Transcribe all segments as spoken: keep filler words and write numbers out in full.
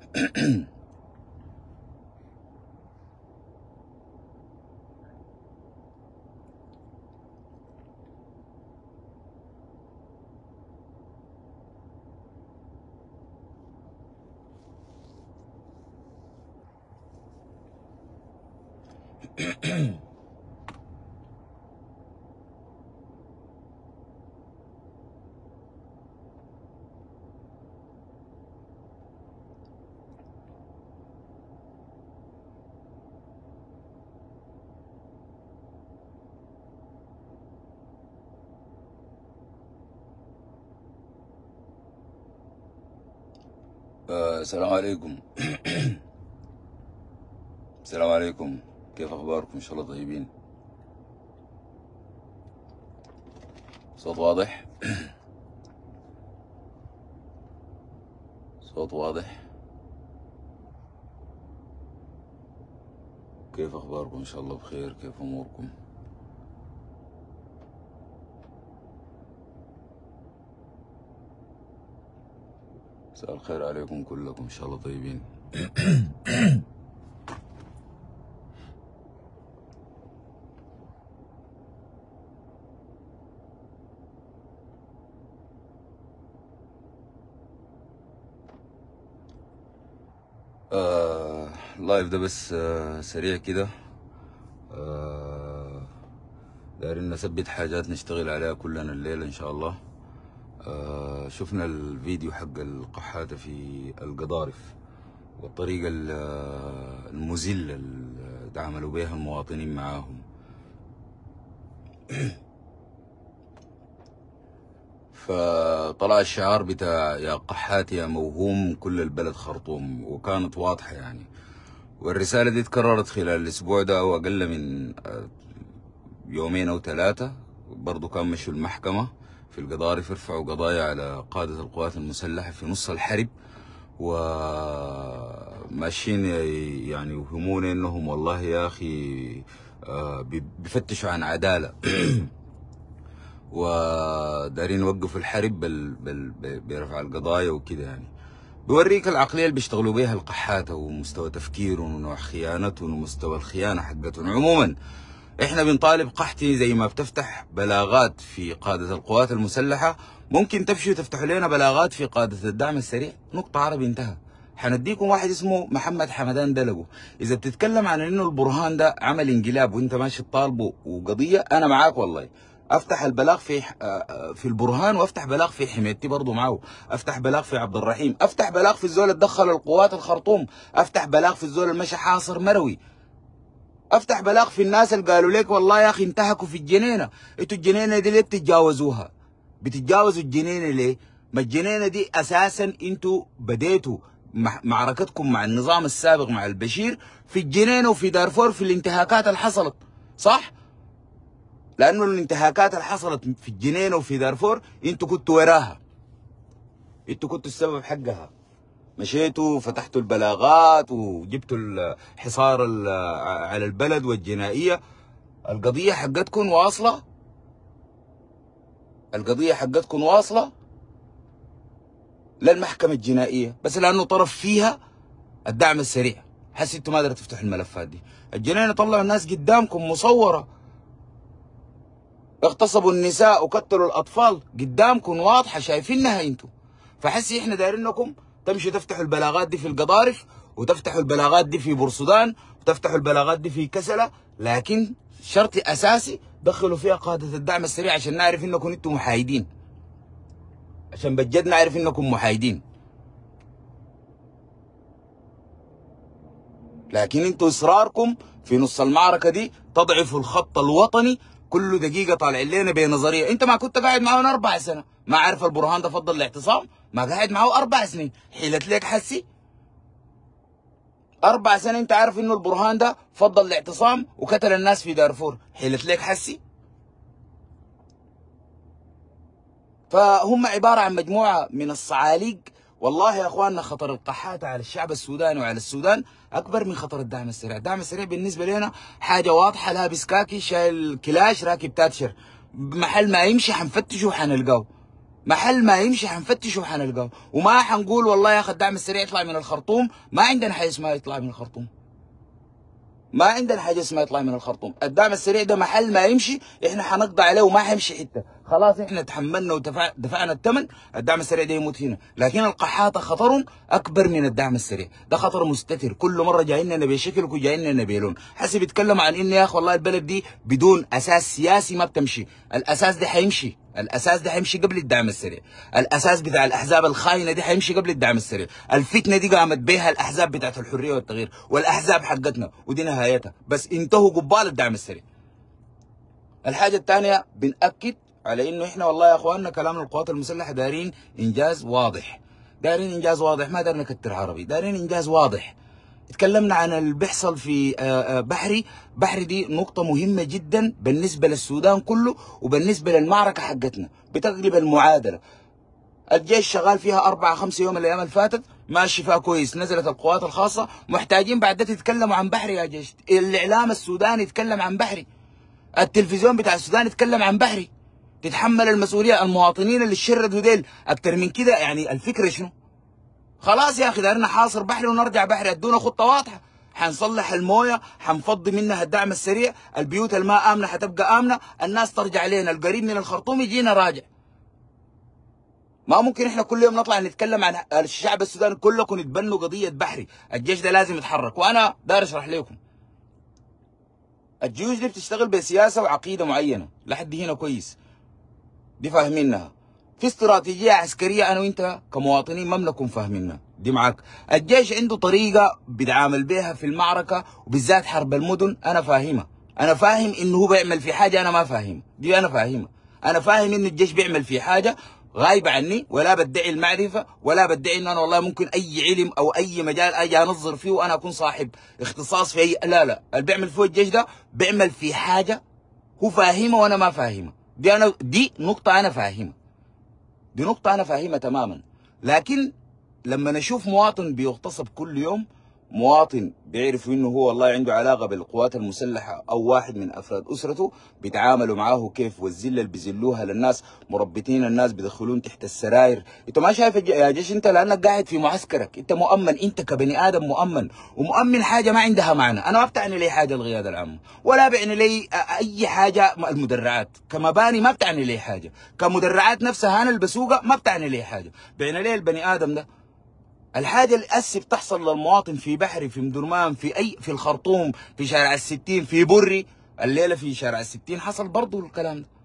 آه، السلام عليكم. السلام عليكم، كيف اخباركم؟ ان شاء الله طيبين. صوت واضح؟ صوت واضح؟ كيف اخباركم؟ ان شاء الله بخير. كيف اموركم؟ مساء الخير عليكم كلكم، ان شاء الله طيبين. آه اللايف ده بس آه سريع كده. آه دايرين نثبت حاجات نشتغل عليها كلنا الليلة ان شاء الله. آه شفنا الفيديو حق القحاتة في القضارف والطريقة ال- المذلة اللي عملوا بيها المواطنين معاهم. فطلع الشعار بتاع يا قحات يا موهوم كل البلد خرطوم، وكانت واضحة يعني. والرسالة دي اتكررت خلال الأسبوع ده أو أقل من يومين أو ثلاثة. برضو كان مشوا المحكمة في القضارف يرفعوا قضايا على قادة القوات المسلحة في نص الحرب، وماشيين يعني يوهمون انهم والله يا اخي آه، بيفتشوا عن عدالة. ودارين يوقفوا الحرب بال بال برفع القضايا وكده يعني. بيوريك العقلية اللي بيشتغلوا بيها القحاتة ومستوى تفكيرهم ونوع خيانتهم ومستوى الخيانة حقتهم. عموما احنا بنطالب قحتي زي ما بتفتح بلاغات في قادة القوات المسلحة، ممكن تمشوا تفتحوا لنا بلاغات في قادة الدعم السريع. نقطة، عربي، انتهى. حنديكم واحد اسمه محمد حمدان دلقو. اذا بتتكلم عن انه البرهان ده عمل انقلاب وانت ماشي تطالبه وقضية، انا معاك والله. افتح البلاغ في في البرهان، وافتح بلاغ في حميدتي برضه معه، افتح بلاغ في عبد الرحيم، افتح بلاغ في الزول اللي دخل القوات الخرطوم، افتح بلاغ في الزول اللي مشى حاصر مروي، افتح بلاغ في الناس اللي قالوا لك والله يا اخي انتهكوا في الجنينه. انتوا الجنينه دي ليه بتتجاوزوها؟ بتتجاوزوا الجنينه ليه؟ ما الجنينه دي اساسا انتوا بديتوا معركتكم مع النظام السابق مع البشير في الجنينه وفي دارفور في الانتهاكات اللي حصلت، صح؟ لانه الانتهاكات اللي حصلت في الجنينه وفي دارفور انتوا كنتوا وراها، انتوا كنتوا السبب حقها. مشيتوا فتحتوا البلاغات وجبتوا الحصار على البلد والجنائيه. القضيه حقتكم واصله، القضيه حقتكم واصله للمحكمه الجنائيه، بس لانه طرف فيها الدعم السريع حسيتوا ما قدرتوا تفتحوا الملفات دي. الجنينه طلعوا الناس قدامكم مصوره، اغتصبوا النساء وقتلوا الاطفال قدامكم واضحه شايفينها انتوا. فحسي احنا دايرينكم تمشوا تفتحوا البلاغات دي في القضارف، وتفتحوا البلاغات دي في بورسودان، وتفتحوا البلاغات دي في كسلة، لكن شرط اساسي دخلوا فيها قادة الدعم السريع عشان نعرف انكم انتم محايدين، عشان بجد نعرف انكم محايدين. لكن انتوا اصراركم في نص المعركة دي تضعفوا الخط الوطني. كل دقيقة طالعين لنا بنظرية. انت ما كنت قاعد معانا اربع سنة ما عارف البرهان ده فضل الاعتصام؟ ما قاعد معاه اربع سنين، حيلت ليك حسي؟ اربع سنين انت عارف انه البرهان ده فضل الاعتصام وقتل الناس في دارفور، حيلت ليك حسي؟ فهم عبارة عن مجموعة من الصعاليق. والله يا اخواننا خطر القحاتة على الشعب السوداني وعلى السودان اكبر من خطر الدعم السريع. الدعم السريع بالنسبة لنا حاجة واضحة، لابس كاكي شايل كلاش راكب تاتشر، محل ما يمشي حنفتشه وحنلقاه. محل ما يمشي حنفتشه وحنلقاه، وما حنقول والله يا اخي الدعم السريع يطلع من الخرطوم. ما عندنا حاجه اسمها يطلع من الخرطوم، ما عندنا حاجه اسمها يطلع من الخرطوم. الدعم السريع ده محل ما يمشي احنا حنقضي عليه وما حيمشي حته، خلاص احنا تحملنا ودفعنا الثمن، الدعم السريع ده يموت هنا. لكن القحاطه خطر اكبر من الدعم السريع، ده خطر مستتر، كل مره جاي لنا بشكل وجاي لنا بلون. حسي بيتكلم عن انه يا اخي والله البلد دي بدون اساس سياسي ما بتمشي، الاساس ده حيمشي، الاساس ده حيمشي قبل الدعم السريع، الاساس بتاع الاحزاب الخاينه دي حيمشي قبل الدعم السريع، الفتنه دي قامت بها الاحزاب بتاعت الحريه والتغيير والاحزاب حقتنا ودي نهايتها، بس انتهوا قبال الدعم السريع. الحاجه الثانيه بنأكد على انه احنا والله يا اخواننا كلام القوات المسلحه دارين انجاز واضح، دارين انجاز واضح، ما دارين نكتر عربي، دارين انجاز واضح. اتكلمنا عن اللي بيحصل في بحري، بحري دي نقطة مهمة جدا بالنسبة للسودان كله وبالنسبة للمعركة حقتنا، بتقلب المعادلة. الجيش شغال فيها أربعة خمسة يوم الأيام اللي فاتت ماشي فيها كويس، نزلت القوات الخاصة، محتاجين بعد ده تتكلموا عن بحري يا جيش، الإعلام السوداني يتكلم عن بحري، التلفزيون بتاع السودان يتكلم عن بحري، تتحمل المسؤولية المواطنين اللي شردوا ديل أكتر من كده. يعني الفكرة شنو؟ خلاص يا اخي دارنا حاصر بحري ونرجع بحري، ادونا خطه واضحه، حنصلح المويه، حنفضي منها الدعم السريع، البيوت الماء امنه حتبقى امنه، الناس ترجع لنا، القريب من الخرطوم يجينا راجع. ما ممكن احنا كل يوم نطلع نتكلم عن الشعب السوداني كلكم يتبنوا قضيه بحري، الجيش ده لازم يتحرك. وانا داير اشرح لكم الجيوش دي بتشتغل بسياسه وعقيده معينه، لحد هنا كويس، دي فاهمينها. في استراتيجيه عسكريه انا وانت كمواطنين ما بنكون فاهمينها، دي معاك. الجيش عنده طريقه بيتعامل بيها في المعركه وبالذات حرب المدن، انا فاهمها، انا فاهم انه هو بيعمل في حاجه انا ما فاهمها، دي انا فاهمها. انا فاهم انه الجيش بيعمل في حاجه غايبه عني، ولا بدعي المعرفه ولا بدعي انه انا والله ممكن اي علم او اي مجال اجي انظر فيه وانا اكون صاحب اختصاص في اي، لا لا، اللي بيعمل فيه الجيش ده بيعمل في حاجه هو فاهمها وانا ما فاهمها، دي انا دي نقطه انا فاهمها، دي نقطة أنا فاهمها تماما. لكن لما نشوف مواطن بيغتصب كل يوم، مواطن بيعرف انه هو والله عنده علاقة بالقوات المسلحة او واحد من افراد اسرته بيتعاملوا معاه كيف، والذلة اللي بيذلوها للناس، مربطين الناس بيدخلون تحت السراير. انت ما شايف يا جيش انت لانك قاعد في معسكرك، انت مؤمن، انت كبني ادم مؤمن، ومؤمن حاجة ما عندها معنى. انا ما بتعني لي حاجة القيادة العامة، ولا بعني لي اي حاجة المدرعات كمباني، ما بتعني لي حاجة كمدرعات نفسها انا اللي بسوقها، ما بتعني لي حاجة. بعني لي البني ادم ده الحاجة اللي أسف تحصل للمواطن في بحري، في مدرمان، في أي، في الخرطوم، في شارع الستين، في بري، الليلة في شارع الستين حصل برضو الكلام ده.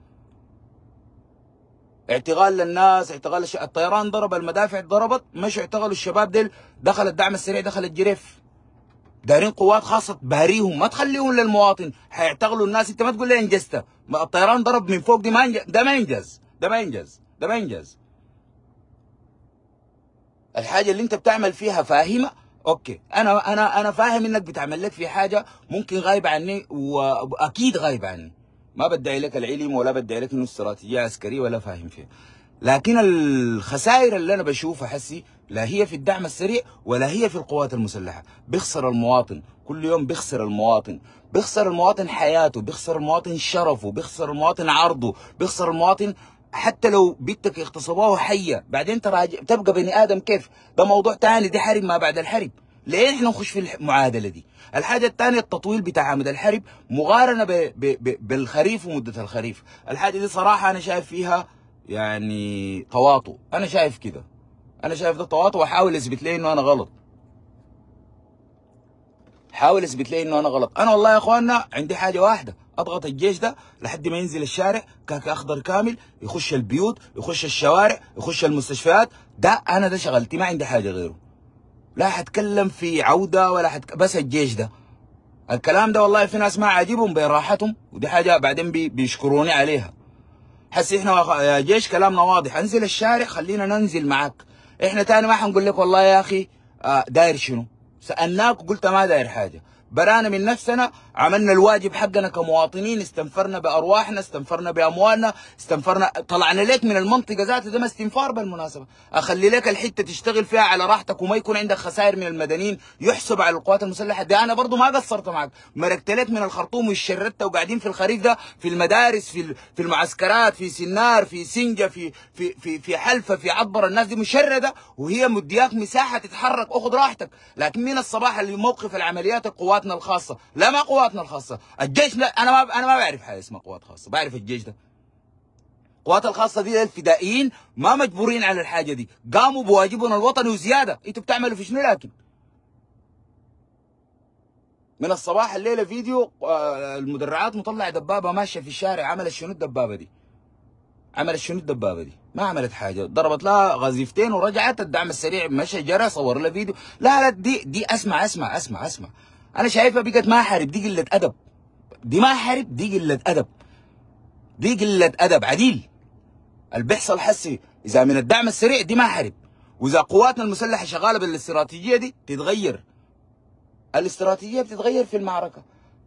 اعتقال للناس، اعتقال الش... الطيران ضرب، المدافع ضربت، مش اعتقلوا الشباب ديل، دخل الدعم السريع، دخل الجريف، دارين قوات خاصة تباريهم، ما تخليهم للمواطن، حيعتقلوا الناس. انت ما تقول لي انجزت، الطيران ضرب من فوق، دي ما انجز، ده ما ينجز، ده ما ينجز، ده ما ينجز. الحاجه اللي انت بتعمل فيها فاهمه، اوكي، انا انا انا فاهم انك بتعمل لك في حاجه ممكن غايبه عني، واكيد غايبه عني، ما بدعي لك العلم ولا بدعي لك انه استراتيجيه عسكريه ولا فاهم فيها. لكن الخسائر اللي انا بشوفها حسي لا هي في الدعم السريع ولا هي في القوات المسلحه. بيخسر المواطن كل يوم، بيخسر المواطن، بيخسر المواطن حياته، بيخسر المواطن شرفه، بيخسر المواطن عرضه، بيخسر المواطن حتى لو بنتك اغتصبوها حيه، بعدين تراجع تبقى بني ادم كيف؟ ده موضوع ثاني، دي حرب ما بعد الحرب. ليه احنا نخش في المعادله دي؟ الحاجه الثانيه التطويل بتاع عمد الحرب مقارنه ب ب ب بالخريف ومده الخريف، الحاجه دي صراحه انا شايف فيها يعني تواطؤ، انا شايف كده، انا شايف ده تواطؤ، واحاول اثبت لي انه انا غلط، حاول اثبت لي انه انا غلط. انا والله يا اخواننا عندي حاجه واحده، اضغط الجيش ده لحد ما ينزل الشارع كاك اخضر كامل، يخش البيوت، يخش الشوارع، يخش المستشفيات، ده انا ده شغلتي، ما عندي حاجه غيره. لا حتكلم في عوده ولا حتك... بس الجيش ده الكلام ده والله في ناس ما عاجبهم براحتهم، ودي حاجه بعدين بي... بيشكروني عليها. حسي احنا يا جيش كلامنا واضح، انزل الشارع خلينا ننزل معاك، احنا تاني ما حنقول لك والله يا اخي آه داير شنو، سالناك وقلت ما داير حاجه، برانا من نفسنا، عملنا الواجب حقنا كمواطنين، استنفرنا بارواحنا، استنفرنا باموالنا، استنفرنا، طلعنا لك من المنطقه ذاتها. ده ما استنفار بالمناسبه، اخلي لك الحته تشتغل فيها على راحتك وما يكون عندك خسائر من المدنيين يحسب على القوات المسلحه. دي انا برضو ما قصرت معك، مرقت لك من الخرطوم والشردت وقاعدين في الخريف ده في المدارس، في في المعسكرات، في سنار، في سنجه، في في في في حلفه، في عطبر. الناس دي مشرده وهي مدياك مساحه تتحرك، اخذ راحتك. لكن من الصباح اللي موقف العمليات قواتنا الخاصه، لا ما قواتنا الخاصه، الجيش. لا انا ما انا ما بعرف حاجه اسمها قوات خاصه، بعرف الجيش ده. القوات الخاصه دي الفدائيين ما مجبورين على الحاجه دي، قاموا بواجبهم الوطني وزياده. انتوا بتعملوا في شنو؟ لكن من الصباح الليله فيديو المدرعات مطلع دبابه ماشيه في الشارع، عملت شنو الدبابه دي؟ عملت شنو الدبابه دي؟ ما عملت حاجه، ضربت لها غزيفتين ورجعت. الدعم السريع مشى جرى صور لها فيديو. لا لا دي دي اسمع اسمع اسمع اسمع انا شايفها بقت ما حارب، دي قله ادب. دي ما حارب، دي قله ادب، دي قله ادب عديل. اللي بيحصل حسي اذا من الدعم السريع دي ما حارب، واذا قواتنا المسلحه شغاله بالاستراتيجيه دي تتغير. الاستراتيجيه بتتغير في المعركه.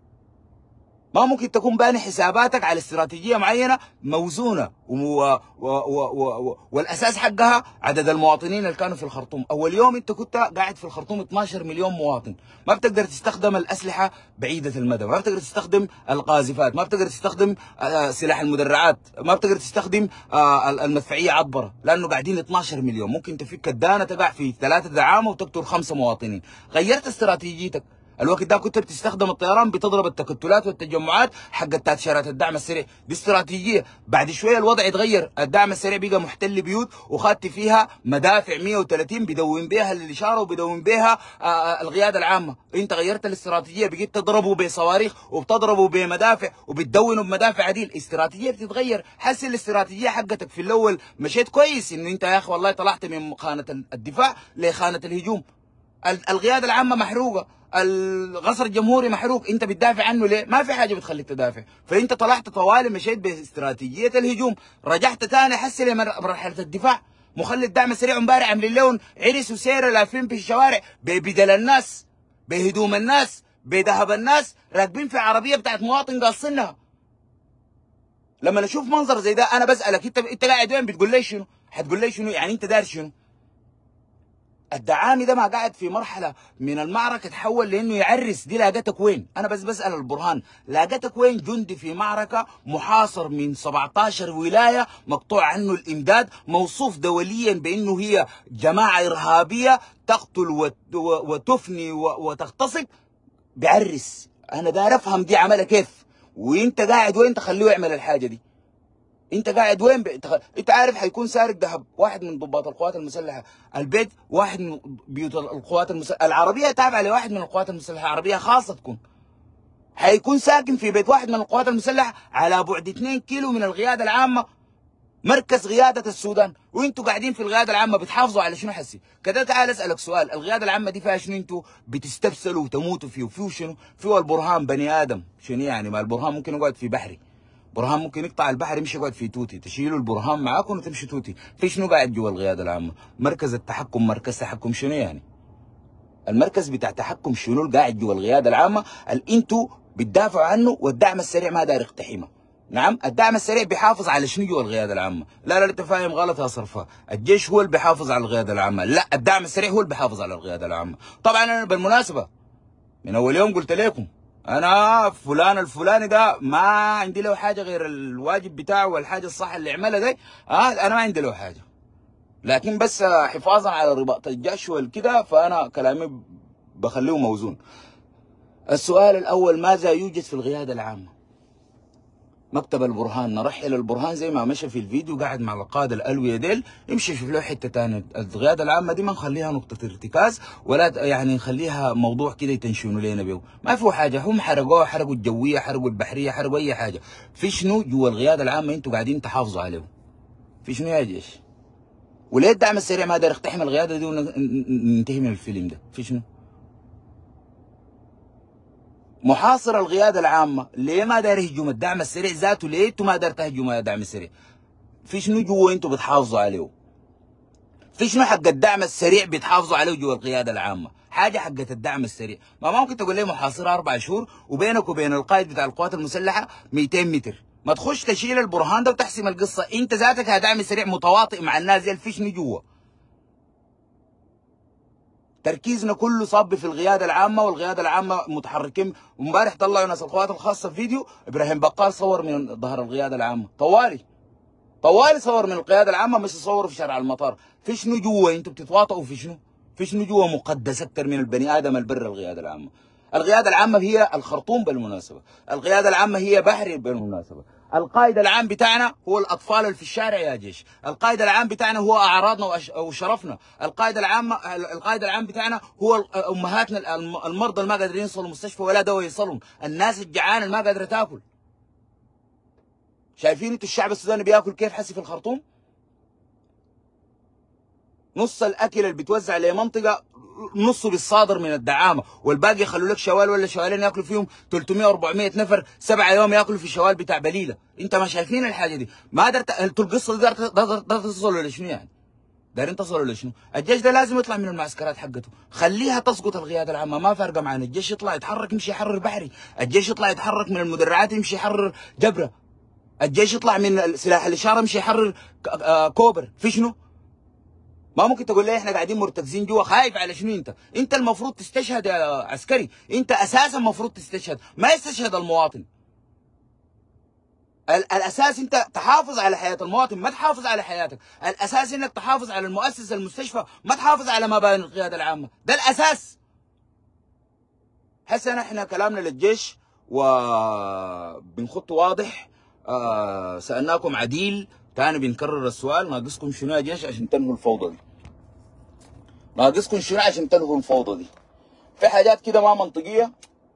ما ممكن تكون باني حساباتك على استراتيجيه معينه موزونه و... و... و... و... و... والاساس حقها عدد المواطنين اللي كانوا في الخرطوم. اول يوم انت كنت قاعد في الخرطوم اثناشر مليون مواطن، ما بتقدر تستخدم الاسلحه بعيده المدى، ما بتقدر تستخدم القاذفات، ما بتقدر تستخدم سلاح المدرعات، ما بتقدر تستخدم المدفعيه عبره، لانه قاعدين اثناشر مليون. ممكن تفك الدانه تقع في ثلاثه دعامه وتقتل خمسه مواطنين. غيرت استراتيجيتك. الوقت ده كنت بتستخدم الطيران بتضرب التكتلات والتجمعات حق تاتشيرات الدعم السريع، دي استراتيجيه. بعد شويه الوضع يتغير، الدعم السريع بقى محتل بيوت وخدت فيها مدافع مية وثلاثين بدون بيها الاشاره وبدون بيها القياده العامه. انت غيرت الاستراتيجيه، بقيت تضربوا بصواريخ وبتضربوا بمدافع وبتدونوا بمدافع عديل. استراتيجيه بتتغير. حس الاستراتيجيه حقتك في الاول مشيت كويس، انه انت يا اخي والله طلعت من خانه الدفاع لخانه الهجوم. القياده العامه محروقه، القصر الجمهوري محروق، انت بتدافع عنه ليه؟ ما في حاجه بتخليك تدافع. فانت طلعت طوالي مشيت باستراتيجيه الهجوم، رجعت تاني حسي لمرحله الدفاع. مخلي الدعم السريع امبارح عاملين لهم عرس وسيره لافين في الشوارع ببدل الناس، بهدوم الناس، بذهب الناس، راكبين في عربيه بتاعت مواطن قاصينها. لما نشوف منظر زي ده انا بسالك انت انت قاعد وين؟ بتقول لي شنو؟ حتقول لي شنو؟ يعني انت داير شنو؟ الدعامي ده ما قاعد في مرحله من المعركه تحول لانه يعرس. دي لاقتك وين؟ انا بس بسال البرهان، لاقتك وين جندي في معركه محاصر من سبعتاشر ولايه مقطوع عنه الامداد، موصوف دوليا بانه هي جماعه ارهابيه تقتل وتفني وتغتصب، بيعرس. انا داير افهم دي عملها كيف، وانت قاعد وين تخليه يعمل الحاجه دي؟ انت قاعد وين ب... انت عارف حيكون سارق ذهب واحد من ضباط القوات المسلحه، البيت واحد من بيوت القوات المسلحه، العربيه تابعه لواحد من القوات المسلحه، عربيه خاصه تكون، حيكون ساكن في بيت واحد من القوات المسلحه على بعد اثنين كيلو من القياده العامه، مركز قياده السودان، وانتوا قاعدين في القياده العامه بتحافظوا على شنو؟ حسي كده. تعال اسالك سؤال، القياده العامه دي فيها شنو؟ انتوا بتستبسلوا وتموتوا فيه، وفيه شنو؟ فيه البرهان بني ادم. شنو يعني؟ ما البرهان ممكن يقعد في بحري، برهان ممكن يقطع البحر يمشي يقعد في توتي، تشيلوا البرهان معاكم وتمشي توتي. في شنو قاعد جوا القياده العامه؟ مركز التحكم، مركز تحكم شنو يعني؟ المركز بتاع تحكم شنو اللي قاعد جوا القياده العامه اللي انتوا بتدافعوا عنه والدعم السريع ما داير يقتحمه؟ نعم، الدعم السريع بيحافظ على شنو جوا القياده العامه؟ لا لا انت فاهم غلط يا صرفه، الجيش هو اللي بيحافظ على القياده العامه، لا الدعم السريع هو اللي بيحافظ على القياده العامه. طبعا انا بالمناسبه من اول يوم قلت لكم انا فلان الفلاني ده ما عندي له حاجه غير الواجب بتاعه والحاجه الصح اللي عملها دي، اه انا ما عندي له حاجه، لكن بس حفاظا على رباط الجيش والكده فانا كلامي بخليه موزون. السؤال الاول، ماذا يوجد في القياده العامه؟ مكتب البرهان، نرحل البرهان زي ما مشى في الفيديو قاعد مع القاده الالويه ديل، يمشي يشوف له حته ثانيه. القياده العامه دي ما نخليها نقطه ارتكاز ولا يعني نخليها موضوع كده يتنشنوا لنا بيه، ما في حاجه. هم حرقوها، حرقوا الجويه، حرقوا البحريه، حرقوا اي حاجه. في شنو جوا القياده العامه انتوا قاعدين تحافظوا عليه؟ في شنو يا جيش؟ وليه الدعم السريع ما داير يقتحم القياده دي وننتهي من الفيلم ده؟ في شنو؟ محاصر القياده العامه، ليه ما داير يهجم الدعم السريع ذاته؟ ليه انتوا ما داير تهجموا يا دعم السريع؟ في شنو جوا انتوا بتحافظوا عليه؟ في شنو حق الدعم السريع بيتحافظوا عليه جوا القياده العامه؟ حاجه حقت الدعم السريع، ما ممكن تقول لي محاصره اربع شهور وبينك وبين القائد بتاع القوات المسلحه مئتين متر، ما تخش تشيل البرهان ده وتحسم القصه، انت ذاتك دعم سريع متواطئ مع الناس دي في شنو جوا. تركيزنا كله صاب في القياده العامه، والقياده العامه متحركين. امبارح طلعوا ناس القوات الخاصه فيديو ابراهيم بقال صور من ظهر القياده العامه، طوالي طوالي صور من القياده العامه، مش صوروا في شارع المطار. في شنو جوا؟ انتوا بتتواطئوا في شنو؟ في شنو جوا مقدس اكثر من البني ادم البر؟ القياده العامه. القياده العامه هي الخرطوم بالمناسبه، القياده العامه هي بحري بالمناسبه، القائد العام بتاعنا هو الاطفال اللي في الشارع يا جيش، القائد العام بتاعنا هو اعراضنا وشرفنا، القائد العام القائد العام بتاعنا هو امهاتنا المرضى اللي ما قادرين يوصلوا المستشفى ولا دواء يوصلهم، الناس الجعانه اللي ما قادره تاكل. شايفين انتوا الشعب السوداني بياكل كيف حسي في الخرطوم؟ نص الاكل اللي بيتوزع لمنطقه نصه بالصادر من الدعامه، والباقي يخلوا لك شوال ولا شوالين ياكلوا فيهم ثلاثمئة أربعمئة نفر سبعة يوم ياكلوا في شوال بتاع بليله. انت ما شايفين الحاجه دي؟ ما قدرت انتوا القصه دي ده تصلوا لشنو يعني؟ دايرين تصلوا لشنو؟ الجيش ده لازم يطلع من المعسكرات حقته، خليها تسقط القياده العامه، ما فارقه معنا. الجيش يطلع يتحرك يمشي يحرر بحري، الجيش يطلع يتحرك من المدرعات يمشي يحرر جبره، الجيش يطلع من سلاح الاشاره يمشي يحرر كوبر. في شنو؟ ما ممكن تقول لي احنا قاعدين مرتكزين جوا. خايف على شنو انت؟ انت المفروض تستشهد يا عسكري، انت اساسا المفروض تستشهد، ما يستشهد المواطن. الاساس انت تحافظ على حياه المواطن، ما تحافظ على حياتك، الاساس انك تحافظ على المؤسسه المستشفى، ما تحافظ على مباني القياده العامه، ده الاساس. هسه احنا كلامنا للجيش وبنخط واضح. آه سالناكم عديل، تاني بنكرر السؤال، ناقصكم شنو يا جيش عشان تنهوا الفوضى دي؟ ناقصكم شنو عشان تنهوا الفوضى دي؟ في حاجات كده ما منطقيه،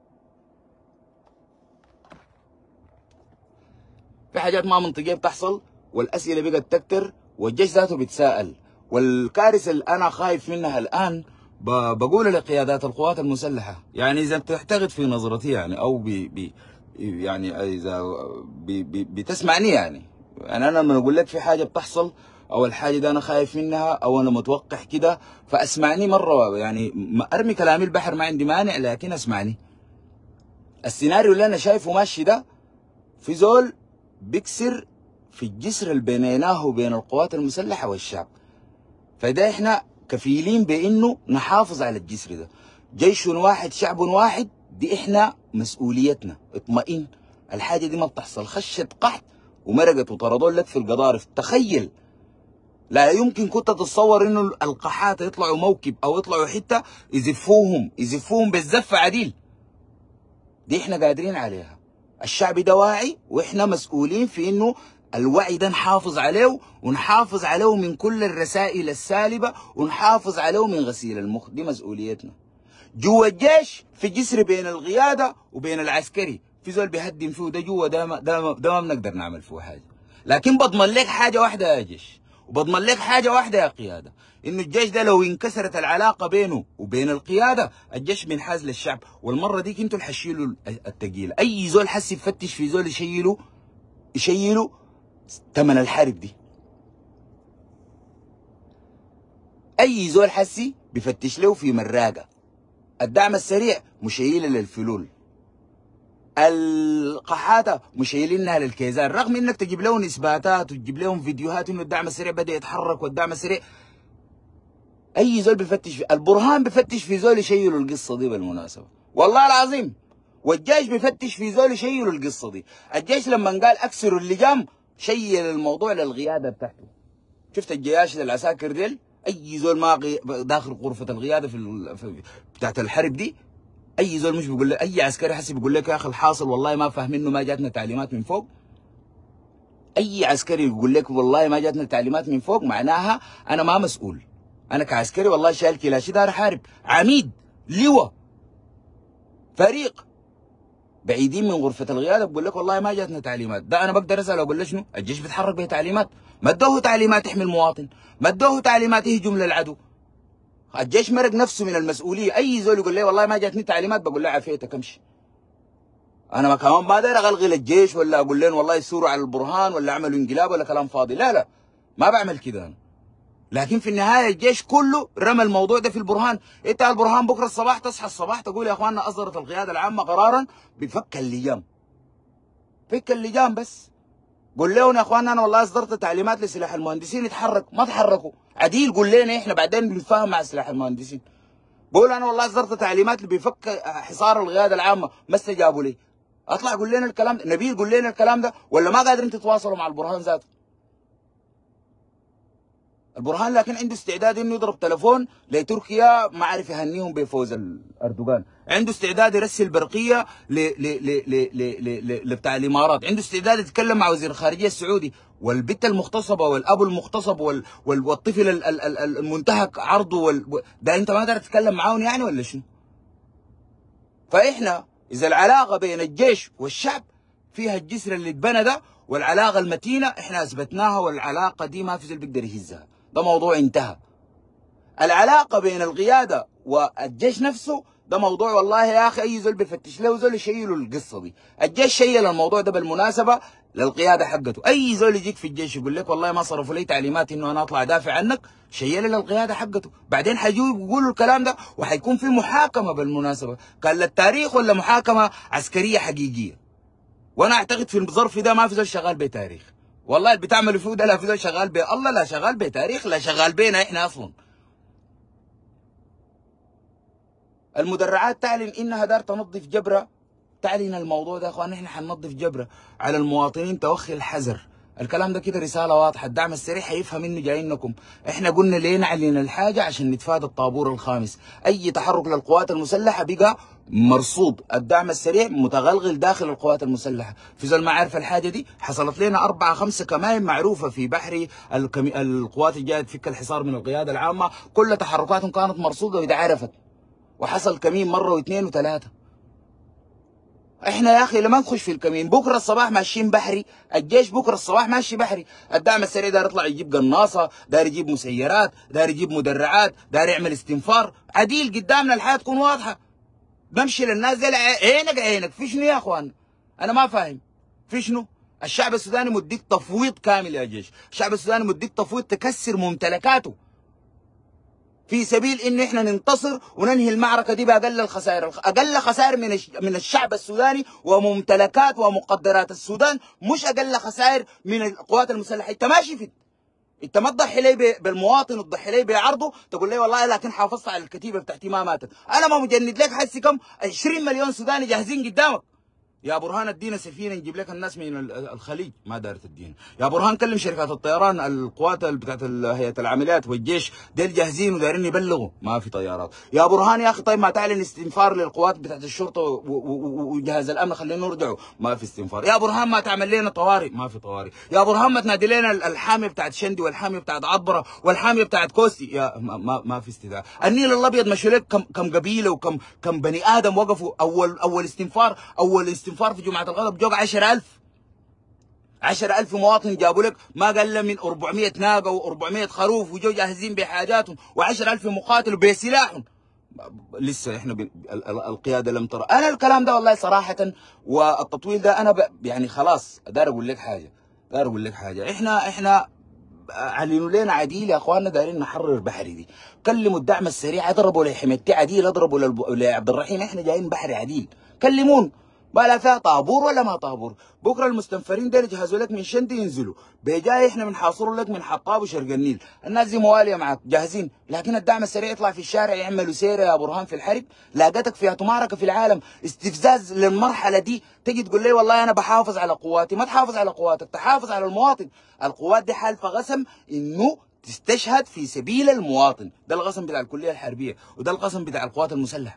في حاجات ما منطقيه بتحصل، والاسئله بقت تكتر، والجيش ذاته بيتساءل. والكارثه اللي انا خايف منها الان بقول لقيادات القوات المسلحه، يعني اذا تعتقد في نظرتي يعني او بي بي يعني اذا بي بي بتسمعني يعني، يعني انا لما اقول لك في حاجه بتحصل او الحاجه دي انا خايف منها او انا متوقع كده، فاسمعني مره، يعني ارمي كلامي البحر ما عندي مانع، لكن اسمعني. السيناريو اللي انا شايفه ماشي ده، في زول بيكسر في الجسر اللي بينناه وبين القوات المسلحه والشعب، فده احنا كفيلين بانه نحافظ على الجسر ده. جيش واحد شعب واحد، دي احنا مسؤوليتنا. اطمئن، الحاجه دي ما بتحصل. خشت قحط ومرقت وطردوا لك في القضارف، تخيل. لا يمكن كنت تتصور انه القحاطه يطلعوا موكب او يطلعوا حته يزفوهم يزفوهم بالزفه عديل. دي احنا قادرين عليها. الشعب ده واعي، واحنا مسؤولين في انه الوعي ده نحافظ عليه، ونحافظ عليه من كل الرسائل السالبه، ونحافظ عليه من غسيل المخ. دي مسؤوليتنا. جوا الجيش في جسر بين القياده وبين العسكري، في زول بيهدم فيه، ده جوا ده ما, ده ما, ده ما بنقدر نعمل فيه حاجه. لكن بضمن لك حاجه واحده يا جيش، وبضمن لك حاجه واحده يا قياده، انه الجيش ده لو انكسرت العلاقه بينه وبين القياده، الجيش بينحاز للشعب، والمره ديك انتوا اللي حتشيلوا الثقيله. اي زول حس يفتش في زول يشيله يشيله ثمن الحرب دي. اي زول حسي بيفتش له في مراقه. الدعم السريع مشيله للفلول، القحاطه مشيلينها للكيزان، رغم انك تجيب لهم اثباتات وتجيب لهم فيديوهات انه الدعم السريع بدا يتحرك والدعم السريع. اي زول بيفتش في البرهان، بيفتش في زول يشيلوا القصه دي بالمناسبه، والله العظيم. والجيش بيفتش في زول يشيلوا القصه دي. الجيش لما قال اكسروا اللجام شيل الموضوع للقياده بتاعته. شفت الجياش العساكر ديل، اي زول ما داخل غرفه القياده في, ال... في بتاعت الحرب دي، اي زول مش بيقول لك، اي عسكري حسي بيقول لك يا اخي الحاصل والله ما فاهمينه، ما جاتنا تعليمات من فوق. اي عسكري يقول لك والله ما جاتنا تعليمات من فوق، معناها انا ما مسؤول. انا كعسكري والله شايل كلاشي دار احارب، عميد لواء فريق بعيدين من غرفه القياده بقول لك والله ما جاتنا تعليمات. ده انا بقدر اسال اقول له شنو؟ الجيش بيتحرك بتعليمات، ما ادوه تعليمات يحمي المواطن، ما ادوه تعليمات يهجم للعدو. الجيش مرق نفسه من المسؤوليه. اي زول يقول لي والله ما جاتني تعليمات، بقول له عافيتك امشي. انا ما كمان ما داير اغلغل الجيش ولا اقول لهم والله يسوروا على البرهان ولا اعملوا انقلاب ولا كلام فاضي، لا لا، ما بعمل كده انا. لكن في النهايه الجيش كله رمى الموضوع ده في البرهان. انت البرهان بكره الصباح تصحى الصباح تقول يا اخواننا اصدرت القياده العامه قرارا بفك اللجام. فك اللجام بس. قول لهم يا اخواننا انا والله اصدرت تعليمات لسلاح المهندسين يتحركوا، ما تحركوا. عديل قول لنا احنا بعدين بنتفاهم مع سلاح المهندسين. بقول انا والله اصدرت تعليمات اللي بيفك حصار القياده العامه، ما استجابوا لي. اطلع قول لنا الكلام ده، نبيل قول لنا الكلام ده، ولا ما قادرين تتواصلوا مع البرهان ذاته؟ البرهان لكن عنده استعداد انه يضرب تليفون لتركيا ما عارف يهنيهم بفوز اردوغان، عنده استعداد يرسل برقيه ل ل ل ل ل ل لبتاع الامارات، عنده استعداد يتكلم مع وزير الخارجيه السعودي، والبت المغتصبه والاب المغتصب وال وال والطفل ال- ال- ال- المنتهك عرضه وال ده انت ما تقدر تتكلم معاهم يعني ولا شنو؟ فاحنا اذا العلاقه بين الجيش والشعب فيها الجسر اللي اتبنى ده والعلاقه المتينه احنا اثبتناها، والعلاقه دي ما في زول بيقدر يهزها، ده موضوع انتهى. العلاقه بين القياده والجيش نفسه ده موضوع والله يا اخي اي زول بيفتش له زول يشيله القصه دي. الجيش شيل الموضوع ده بالمناسبه للقياده حقته، اي زول يجيك في الجيش يقول لك والله ما صرفوا لي تعليمات انه انا اطلع ادافع عنك، شيل للقياده حقته، بعدين حيجوا يقولوا الكلام ده وحيكون في محاكمه بالمناسبه، كان للتاريخ ولا محاكمه عسكريه حقيقيه. وانا اعتقد في الظرف ده ما في زول شغال بتاريخ، والله اللي بتعملوا فيه ده لا في زول شغال بي الله، لا شغال بتاريخ، لا شغال بينا احنا اصلا. المدرعات تعلن انها دار تنظف جبره، تعلن الموضوع ده يا اخوان احنا حننظف جبره على المواطنين توخي الحذر. الكلام ده كده رساله واضحه، الدعم السريع هيفهم انه جايينكم. احنا قلنا ليه نعلن الحاجه؟ عشان نتفادى الطابور الخامس، اي تحرك للقوات المسلحه بقى مرصود، الدعم السريع متغلغل داخل القوات المسلحه. في زول ما عارف الحاجه دي، حصلت لنا اربعه خمسه كمائن معروفه في بحري الكمي... القوات الجايه تفك الحصار من القياده العامه، كل تحركاتهم كانت مرصوده واذا عرفت، وحصل كمين مره واثنين وثلاثه. احنا يا اخي لما نخش في الكمين بكره الصباح ماشيين بحري، الجيش بكره الصباح ماشي بحري، الدعم السريع داير يطلع يجيب قناصه، داير يجيب مسيرات، داير يجيب مدرعات، داير يعمل استنفار، عديل قدامنا الحياه تكون واضحه. بمشي للناس دي عينك عينك، في شنو يا اخوان؟ انا ما فاهم في شنو؟ الشعب السوداني مديك تفويض كامل يا جيش، الشعب السوداني مديك تفويض تكسر ممتلكاته في سبيل انه احنا ننتصر وننهي المعركه دي باقل الخسائر، اقل خسائر من من الشعب السوداني وممتلكات ومقدرات السودان، مش اقل خسائر من القوات المسلحه. انت ماشي في انت ما تضحي لي بالمواطن وتضحي لي بعرضه، تقول لي والله لكن حافظت على الكتيبه بتاعتي ما ماتت، انا ما مجند لك حسي كم عشرين مليون سوداني جاهزين قدامك. يا برهان ادينا سفينه نجيب لك الناس من الخليج، ما دارت الدين. يا برهان كلم شركات الطيران، القوات بتاعت هيئه العمليات والجيش ديل جاهزين ودايرين يبلغوا، ما في طيارات. يا برهان يا اخي طيب ما تعلن استنفار للقوات بتاعت الشرطه وجهاز الامن خلينا نرجعوا، ما في استنفار. يا برهان ما تعمل لنا طوارئ، ما في طوارئ. يا برهان ما تنادي لنا الحاميه بتاعت شندي والحاميه بتاعت عطبره والحاميه بتاعت كوستي، يا ما, ما, ما في استدعاء. النيل الابيض مشوا لك كم كم قبيله وكم كم بني ادم وقفوا اول اول استنفار، اول استنفار في جمعه الغضب جوق عشرة ألف، عشرة ألف مواطن جابوا لك ما قل من أربعمائة ناقه وأربعمائة خروف وجو جاهزين بحاجاتهم، وعشرة ألف مقاتل بسلاحهم. لسه احنا ب... القياده لم ترى. انا الكلام ده والله صراحه والتطويل ده انا ب... يعني خلاص دار اقول لك حاجه، دار اقول لك حاجه، احنا احنا علنوا لنا عديل يا اخواننا دايرين نحرر بحري دي، كلموا الدعم السريع اضربوا لحميدتي عديل، اضربوا للب... لعبد الرحيم، احنا جايين بحري عديل، كلمون بلا فيها طابور ولا ما طابور. بكره المستنفرين دول يجهزوا لك من شندي ينزلوا بجاي احنا بنحاصروا لك من حطاب وشرق النيل، الناس دي مواليه معك جاهزين، لكن الدعم السريع يطلع في الشارع يعملوا سيره يا برهان في الحرب، لاقتك فيها معركه في العالم، استفزاز للمرحله دي، تجي تقول لي والله انا بحافظ على قواتي، ما تحافظ على قواتك، تحافظ على المواطن. القوات دي حالفه غسم انه تستشهد في سبيل المواطن، ده القسم بتاع الكليه الحربيه وده القسم بتاع القوات المسلحه.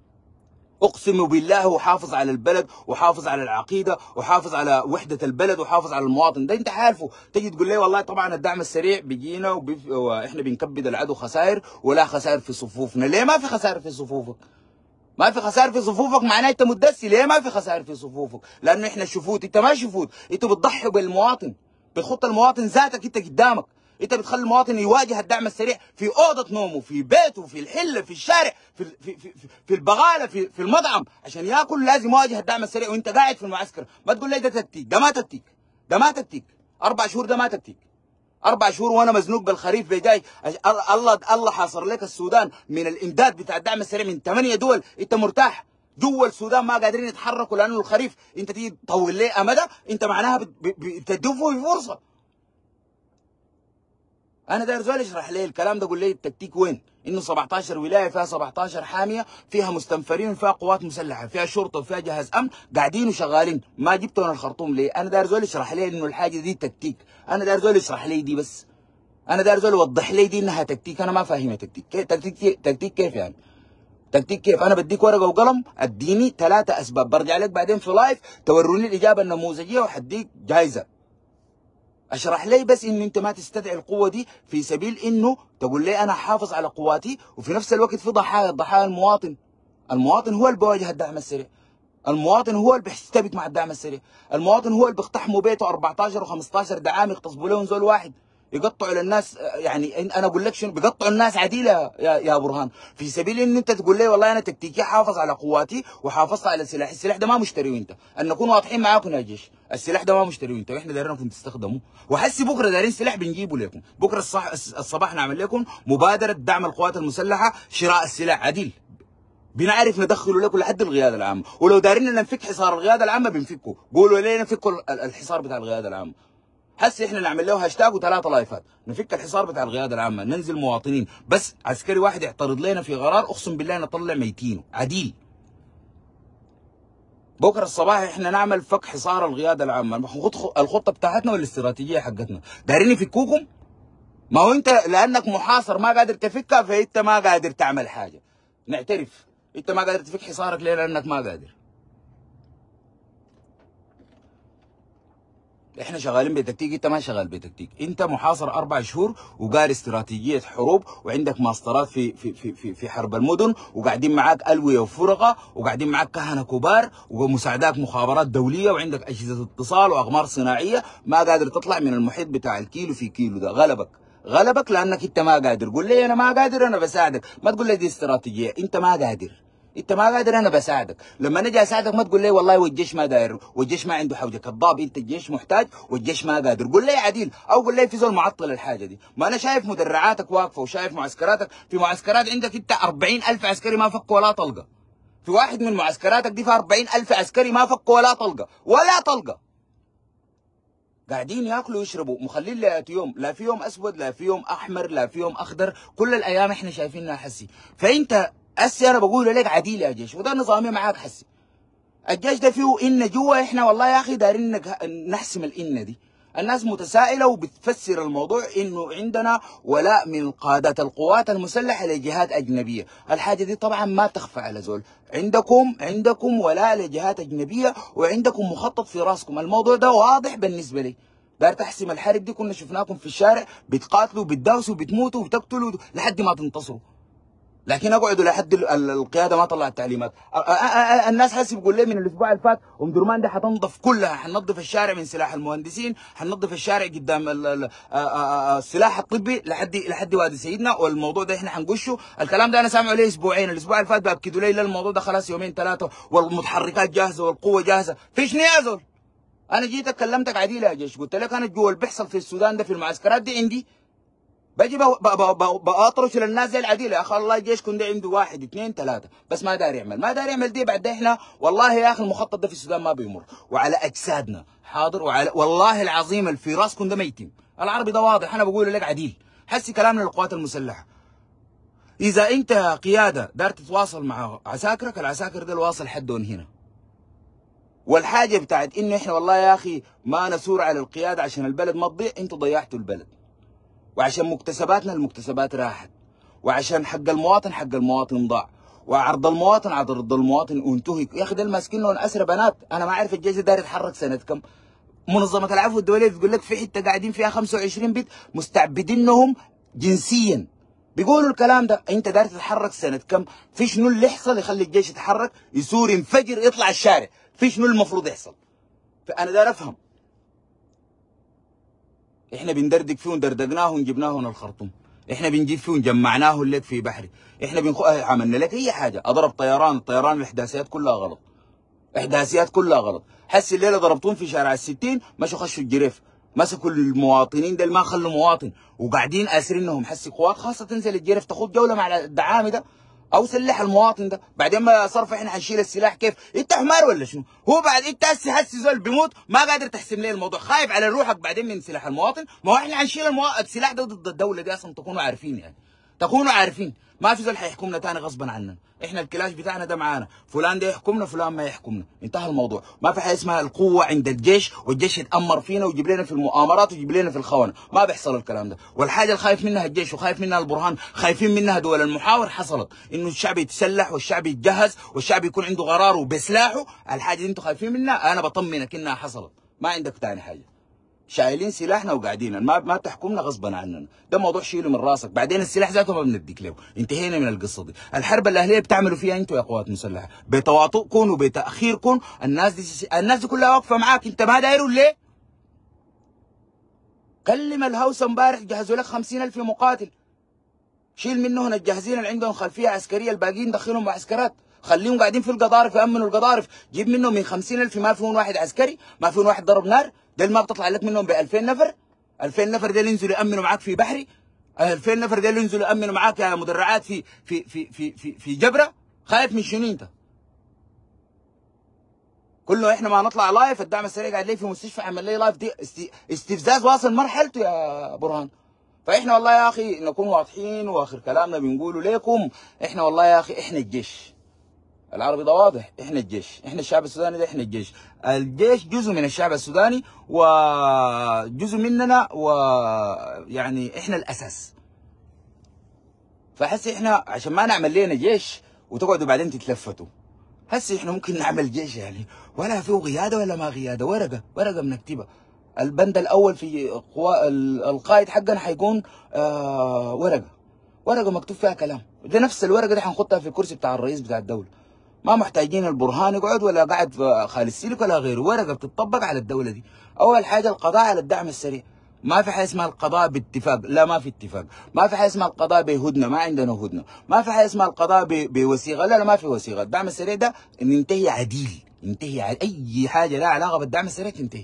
اقسم بالله وحافظ على البلد وحافظ على العقيده وحافظ على وحده البلد وحافظ على المواطن، ده انت حالفه. تجي تقول لي والله طبعا الدعم السريع بيجينا وبيف... واحنا بنكبد العدو خسائر ولا خسائر في صفوفنا، ليه ما في خسائر في صفوفك؟ ما في خسائر في صفوفك معناه انت مدسي، ليه ما في خسائر في صفوفك؟ لانه احنا شفوت، انت ما شفوت، انت بتضحي بالمواطن، بتخط المواطن ذاتك انت قدامك، انت بتخلي المواطن يواجه الدعم السريع في اوضه نومه، في بيته، في الحله، في الشارع، في في في, في البغاله، في في المطعم، عشان ياكل لازم يواجه الدعم السريع وانت قاعد في المعسكر. ما تقول لي ده تكتيك، ده ما تكتيك، ده ما تكتيك، اربع شهور ده ما تكتيك. اربع شهور وانا مزنوق بالخريف بجاي. الله الله حاصر لك السودان من الامداد بتاع الدعم السريع من ثمانية دول، انت مرتاح؟ جوا السودان ما قادرين يتحركوا لانه الخريف انت تيجي تطول ليه امده، انت معناها بتدوا فرصه. انا داير زول يشرح لي الكلام ده، قول لي التكتيك وين؟ انه سبعطعش ولايه فيها سبعطعش حاميه، فيها مستنفرين وفيها قوات مسلحه، فيها شرطه وفيها جهاز امن قاعدين وشغالين، ما جبتوا الخرطوم ليه؟ انا داير زول يشرح لي انه الحاجه دي تكتيك، انا داير زول يشرح لي دي بس. انا داير زول يوضح لي دي انها تكتيك، انا ما فاهمها تكتيك، كيف تكتيك؟ تكتيك كيف يعني؟ تكتيك كيف؟ انا بديك ورقه وقلم، اديني ثلاثه اسباب، برجع لك بعدين في لايف توروني الاجابه النموذجيه وحديك جايزه. اشرح لي بس انه انت ما تستدعي القوه دي في سبيل انه تقول لي انا حافظ على قواتي، وفي نفس الوقت في ضحايا، ضحايا المواطن. المواطن هو اللي بيواجه الدعم السريع، المواطن هو اللي بيستبك مع الدعم السريع، المواطن هو اللي بيقتحموا بيته أربعطعش وخمسطعش دعام يغتصبوا لهم زول واحد، يقطعوا للناس. يعني انا اقول لك شنو، بيقطعوا الناس عديله يا يا برهان، في سبيل ان انت تقول لي والله انا تكتيكي حافظ على قواتي وحافظت على السلاح. السلاح ده ما مشتريه انت، ان نكون واضحين معاكم يا جيش، السلاح ده ما مشتريه انت، واحنا دايرينكم تستخدموه، وحسي بكره دايرين سلاح بنجيبه لكم، بكره الصح الصباح نعمل لكم مبادره دعم القوات المسلحه شراء السلاح عديل، بنعرف ندخله لكم لحد القياده العامه، ولو دارين ننفك حصار القياده العامه بنفكه، قولوا ليه نفكوا الحصار بتاع القياده العامه. هسه احنا نعمل له هاشتاج وثلاثه لايفات، نفك الحصار بتاع القياده العامه، ننزل مواطنين، بس عسكري واحد يعترض لنا في قرار اقسم بالله نطلع ميتينه عديل. بكره الصباح احنا نعمل فك حصار القياده العامه، الخطه بتاعتنا والاستراتيجيه حقتنا، دارين يفكوكم؟ ما هو انت لانك محاصر ما قادر تفكها، فانت ما قادر تعمل حاجه، نعترف انت ما قادر تفك حصارك ليه؟ لانك ما قادر. احنا شغالين بتكتيك، انت ما شغال بتكتيك، انت محاصر اربع شهور وقاري استراتيجيه حروب، وعندك ماسترات في في في في, في حرب المدن، وقاعدين معاك الويه وفرقه، وقاعدين معاك كهنه كبار ومساعدات مخابرات دوليه، وعندك اجهزه اتصال واقمار صناعيه، ما قادر تطلع من المحيط بتاع الكيلو في كيلو ده. غلبك غلبك لانك انت ما قادر. قول لي انا ما قادر، انا بساعدك، ما تقول لي دي استراتيجيه، انت ما قادر، انت ما قادر، انا بساعدك. لما نجي اساعدك ما تقول لي والله والجيش ما داير، والجيش ما عنده حوجه، كذاب، انت الجيش محتاج والجيش ما قادر. قول لي عديل، او قول لي في زول معطل الحاجه دي. ما انا شايف مدرعاتك واقفه، وشايف معسكراتك، في معسكرات عندك انت أربعين ألف عسكري ما فكوا ولا طلقه، في واحد من معسكراتك دي في أربعين ألف عسكري ما فكوا ولا طلقه ولا طلقه، قاعدين ياكلوا ويشربوا، مخلين لي يوم، لا في يوم اسود، لا في يوم احمر، لا في يوم اخضر، كل الايام احنا شايفينها حسي. فانت هسي انا بقول لك عديل يا جيش، وده نظامي معاك حسي. الجيش ده فيه إن جوا، احنا والله يا اخي دايرين نحسم الإن دي. الناس متسائله وبتفسر الموضوع انه عندنا ولاء من قاده القوات المسلحه لجهات اجنبيه، الحاجه دي طبعا ما تخفى على زول، عندكم عندكم ولاء لجهات اجنبيه وعندكم مخطط في راسكم، الموضوع ده واضح بالنسبه لي. دار تحسم الحرب دي كنا شفناكم في الشارع بتقاتلوا بتداوسوا بتموتوا وبتقتلوا لحد ما تنتصروا، لكن اقعدوا لحد القياده ما طلعت تعليمات. الناس حاسس بيقول لي من الاسبوع اللي فات ام درمان دي حتنظف كلها، حننظف الشارع من سلاح المهندسين، حننظف الشارع قدام السلاح الطبي لحد لحد وادي سيدنا، والموضوع ده احنا حنقشه. الكلام ده انا سامعه ليه اسبوعين، الاسبوع اللي فات باكدوا لي الموضوع ده خلاص يومين ثلاثه، والمتحركات جاهزه والقوه جاهزه. فيش يا زول؟ انا جيت كلمتك عديل يا جيش، قلت لك انا جوا اللي بيحصل في السودان ده في المعسكرات دي عندي، باجي باطرش للناس زي العديله. يا اخي الله الجيش كن ده عنده واحد اثنين ثلاثه، بس ما داري يعمل، ما داري يعمل دي. بعد احنا والله يا اخي المخطط ده في السودان ما بيمر، وعلى اجسادنا حاضر، وعلى والله العظيم اللي في راسكم ده ميتم. العربي ده واضح، انا بقول لك عديل، حسي كلامنا للقوات المسلحه. اذا انت قياده دار تتواصل مع عساكرك، العساكر ده الواصل حدهم هنا. والحاجه بتاعت انه احنا والله يا اخي ما نثور على القياده عشان البلد ما تضيع، انتوا ضيعتوا البلد، وعشان مكتسباتنا المكتسبات راحت، وعشان حق المواطن حق المواطن ضاع، وعرض المواطن عرض المواطن وانتهك. يا اخي ده الماسكين لهم اسرى بنات، انا ما اعرف الجيش داير يتحرك سنه كم. منظمه العفو الدوليه بتقول لك في حته قاعدين فيها خمسة وعشرين بيت مستعبدينهم جنسيا، بيقولوا الكلام ده. انت داير تتحرك سنه كم؟ في شنو اللي يحصل يخلي الجيش يتحرك، يثور، ينفجر، يطلع الشارع؟ في شنو المفروض يحصل؟ فانا داير افهم. احنا بندردق فيهم، دردقناهم جبناهم الخرطوم، احنا بنجيب فيهم جمعناهم لك في بحري، احنا بنخ... عملنا لك اي حاجه، اضرب طيران، الطيران الاحداثيات كلها غلط، احداثيات كلها غلط. حس الليله ضربتون في شارع الستين مشوا خشوا الجريف، مسكوا المواطنين دول ما خلوا مواطن وقاعدين اسرينهم. حسي قوات خاصه تنزل الجرف تاخذ جوله مع الدعامي ده او سلح المواطن ده، بعدين ما صرف احنا حنشيل السلاح. كيف انت حمار ولا شنو؟ هو بعد انت هسه حسي زول بيموت ما قادر تحسم لي الموضوع، خايف على روحك بعدين من سلاح المواطن. ما هو احنا حنشيل الموا... السلاح ده ضد الدوله دي اصلا، تكونوا عارفين يعني، تكونوا عارفين ما في زول حيحكمنا تاني غصبا عننا. احنا الكلاش بتاعنا ده معانا، فلان ده يحكمنا فلان ما يحكمنا، انتهى الموضوع. ما في حاجه اسمها القوه عند الجيش والجيش يتامر فينا ويجيب لنا في المؤامرات ويجيب لنا في الخونه، ما بيحصل الكلام ده. والحاجه اللي خايف منها الجيش وخايف منها البرهان، خايفين منها دول المحاور حصلت انه الشعب يتسلح والشعب يتجهز والشعب يكون عنده قراره بسلاحه. الحاجه دي انتم خايفين منها، انا بطمنك انها حصلت، ما عندك تاني حاجه. شايلين سلاحنا وقاعدين، ما ما تحكمنا غصبا عننا، ده موضوع شيله من راسك. بعدين السلاح ذاته ما بنديك له، انتهينا من القصه دي. الحرب الاهليه بتعملوا فيها انتوا يا قوات مسلحه بتواطؤكم وبتاخيركم. الناس دي الناس دي كلها واقفه معاك، انت ما دايروا ليه؟ كلم الهوسه امبارح جهزوا لك خمسين ألف مقاتل، شيل منهم الجاهزين اللي عندهم خلفيه عسكريه، الباقيين دخلهم معسكرات، خليهم قاعدين في القضارف يامنوا القضارف. جيب منهم من خمسين ألف ما فيهم واحد عسكري، ما فيهم واحد ضرب نار. دول ما بتطلع لك منهم ب ألفين نفر، ألفين نفر دول ينزلوا يامنوا معاك في بحري، ألفين نفر دول ينزلوا يامنوا معاك يا مدرعات في في في في في, في جبره. خايف من شنو انت؟ كله احنا ما نطلع لايف، الدعم السريع قاعد لي في مستشفى عمل لي لايف، دي استفزاز واصل مرحلته يا برهان. فاحنا والله يا اخي نكون واضحين، واخر كلامنا بنقوله لكم، احنا والله يا اخي احنا الجيش العربي ده واضح، احنا الجيش، احنا الشعب السوداني ده احنا الجيش. الجيش جزء من الشعب السوداني وجزء مننا، ويعني احنا الاساس. فحسي احنا عشان ما نعمل لنا جيش وتقعدوا بعدين تتلفتوا، هسه احنا ممكن نعمل جيش يعني ولا فيه قياده ولا ما قياده، ورقه ورقه بنكتبها. البند الاول في قوا القائد حقنا حيكون آه ورقه ورقه مكتوب فيها كلام، ده نفس الورقه دي حنحطها في الكرسي بتاع الرئيس بتاع الدوله. ما محتاجين البرهان يقعد ولا قاعد في خالد السلك ولا غيره، ورقه بتطبق على الدوله دي. اول حاجه القضاء على الدعم السريع، ما في حاجه اسمها القضاء باتفاق، لا ما في اتفاق. ما في حاجه اسمها القضاء بهدنه، ما عندنا هدنه. ما في حاجه اسمها القضاء بوثيقه، لا لا ما في وثيقه. الدعم السريع ده ينتهي عديل، ينتهي عديل. اي حاجه لها علاقه بالدعم السريع تنتهي.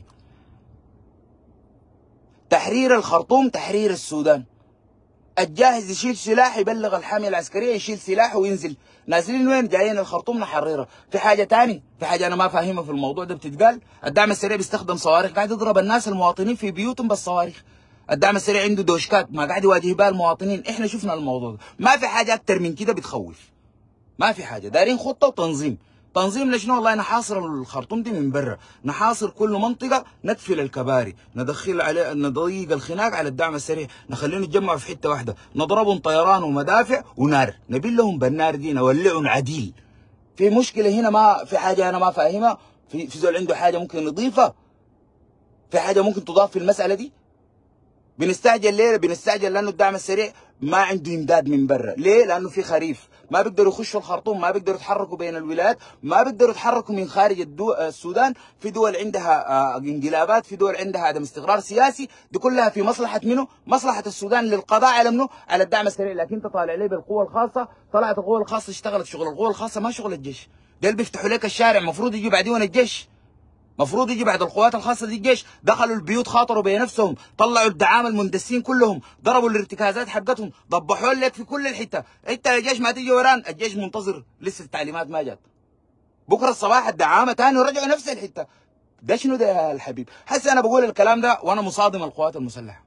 تحرير الخرطوم، تحرير السودان. الجاهز يشيل سلاح يبلغ الحامية العسكرية يشيل سلاح وينزل. نازلين وين؟ جايين الخرطوم نحررها. في حاجة تاني، في حاجة أنا ما فاهمها في الموضوع ده بتتقال. الدعم السريع بيستخدم صواريخ، قاعد يضرب الناس المواطنين في بيوتهم بالصواريخ. الدعم السريع عنده دوشكات ما قاعد يواجه بها المواطنين، احنا شفنا الموضوع ده. ما في حاجة أكتر من كده بتخوف، ما في حاجة. دارين خطة وتنظيم. تنظيم لشنو؟ والله نحاصر الخرطوم دي من برا، نحاصر كل منطقه، ندفل الكباري، ندخل عليه، نضيق الخناق على الدعم السريع، نخليهم يتجمعوا في حته واحده، نضربهم طيران ومدافع ونار، نبيل لهم بالنار دي، نولعهم عديل. في مشكله هنا، ما في حاجه انا ما فاهمها، في في زول عنده حاجه ممكن نضيفها، في حاجه ممكن تضاف في المساله دي. بنستعجل ليه؟ بنستعجل لانه الدعم السريع ما عنده امداد من برا، ليه؟ لانه في خريف، ما بيقدروا يخشوا الخرطوم، ما بيقدروا يتحركوا بين الولايات، ما بيقدروا يتحركوا من خارج الدو... السودان. في دول عندها آه انقلابات، في دول عندها عدم استقرار سياسي، دي كلها في مصلحه منه؟ مصلحه السودان للقضاء على منه؟ على الدعم السريع. لكن انت طالع ليه بالقوه الخاصه، طلعت القوه الخاصه اشتغلت شغل القوه الخاصه ما شغل الجيش. ده اللي بيفتحوا لك الشارع، المفروض يجوا بعدين الجيش، مفروض يجي بعد القوات الخاصه دي الجيش. دخلوا البيوت، خاطروا بنفسهم، طلعوا الدعامه المندسين كلهم، ضربوا الارتكازات حقتهم، ضبحوا لك في كل الحته. انت يا جيش ما تيجي وران، الجيش منتظر لسه التعليمات ما جات. بكره الصباح الدعامه تاني ورجعوا نفس الحته. ده شنو ده يا الحبيب؟ هسه انا بقول الكلام ده وانا مصادم القوات المسلحه،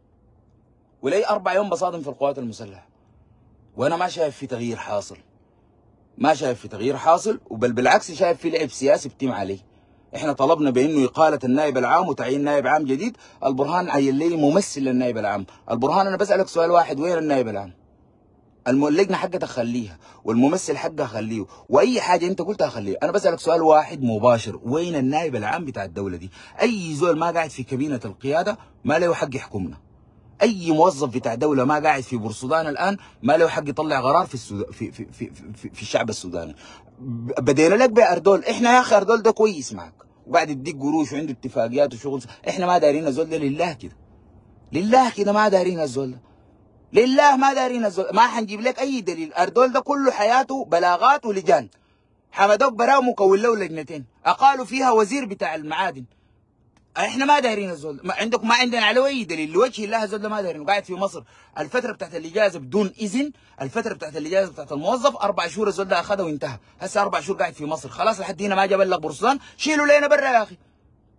ولي اربع يوم بصادم في القوات المسلحه، وانا ما شايف في تغيير حاصل، ما شايف في تغيير حاصل، وبل بالعكس شايف في لعب سياسي بتم عليه. احنا طلبنا بانه اقاله النائب العام وتعيين نائب عام جديد، البرهان عين لي ممثل للنائب العام. البرهان انا بسالك سؤال واحد، وين النائب العام؟ اللجنه حقتك خليها، والممثل حقها خليه، واي حاجه انت قلتها خليها. انا بسالك سؤال واحد مباشر، وين النائب العام بتاع الدوله دي؟ اي زول ما قاعد في كابينه القياده ما له حق يحكمنا. اي موظف بتاع دوله ما قاعد في بورسودان الان ما له حق يطلع قرار في السود... في, في, في, في, في الشعب السوداني. بدينا لك باردول، احنا يا اخي اردول ده كويس معك وقاعد يديك قروش وعنده اتفاقيات وشغل، احنا ما دارين الزول ده لله كده، لله كده ما دارين الزول ده، لله ما دارين الزول. ما حنجيب لك اي دليل. اردول ده كله حياته بلاغات ولجان، حمدوك براه مكون له لجنتين اقالوا فيها وزير بتاع المعادن، احنا ما دايرين الزول ما عندكم، ما عندنا على اي دليل لوجه الله الزول ده ما دايرين. قاعد في مصر الفتره بتاعت الاجازه بدون اذن، الفتره بتاعت الاجازه بتاعت الموظف اربع شهور الزول ده اخذها وانتهى. هسه اربع شهور قاعد في مصر خلاص لحد هنا ما جاب لك بورسودان، شيلوا لنا برا يا اخي.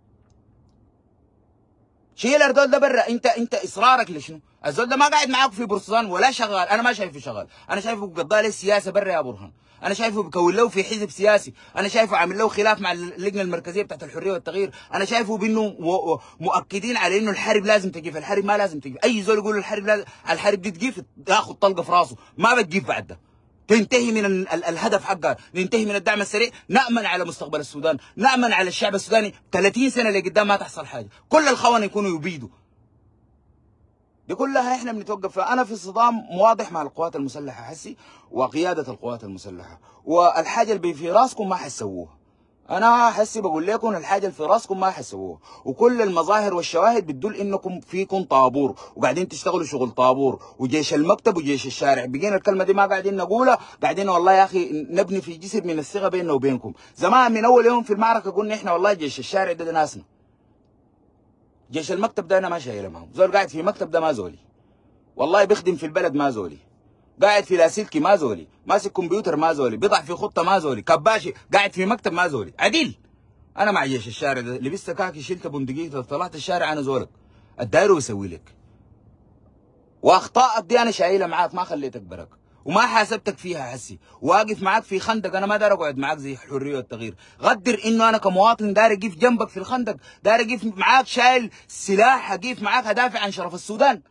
شيل الزول ده برا. انت انت اصرارك لشنو؟ الزول ده ما قاعد معاك في بورسودان ولا شغال، انا ما شايفه شغال، انا شايفه بقضى له السياسه برا يا برهان، انا شايفه بكون له في حزب سياسي، انا شايفه عامل له خلاف مع اللجنه المركزيه بتاعت الحريه والتغيير، انا شايفه بانه مؤكدين على انه الحرب لازم تجيف، الحرب ما لازم تجيف. اي زول يقول الحرب لازم، الحرب دي تجيف ياخذ طلقه في راسه، ما بتجيف بعد ده. تنتهي من ال ال الهدف حقها، ننتهي من الدعم السريع، نأمن على مستقبل السودان، نأمن على الشعب السوداني ثلاثين سنه لقدام ما تحصل حاجه، كل الخونه يكونوا يبيدوا. دي كلها احنا بنتوقف فيها. انا في صدام واضح مع القوات المسلحه حسي وقياده القوات المسلحه، والحاجه اللي في راسكم ما حتسووها. انا حسي بقول لكم الحاجه اللي في راسكم ما حتسووها، وكل المظاهر والشواهد بتدل انكم فيكم طابور وقاعدين تشتغلوا شغل طابور وجيش المكتب وجيش الشارع. بقينا الكلمه دي ما قاعدين نقولها، قاعدين والله يا اخي نبني في جسر من الثقه بيننا وبينكم. زمان من اول يوم في المعركه قلنا احنا والله جيش الشارع ده, ده ناسنا. جيش المكتب ده انا ما شايله معهم، زول قاعد في مكتب ده ما زولي، والله بيخدم في البلد ما زولي، قاعد في لاسلكي ما زولي، ماسك كمبيوتر ما زولي، بيضع في خطه ما زولي، كباشي قاعد في مكتب ما زولي، عديل. انا مع جيش الشارع ده، لبست كاكي شلت بندقيتي طلعت الشارع انا زولك، الدايره يسوي لك. واخطائك دي انا شايلها معاك ما خليتك برك وما حاسبتك فيها حسي، واقف معاك في خندق، انا ما داير اقعد معاك زي الحريه والتغيير، قدر انه انا كمواطن داير اقف جنبك في الخندق، داير اقف معاك شايل سلاح، اقف معاك ادافع عن شرف السودان.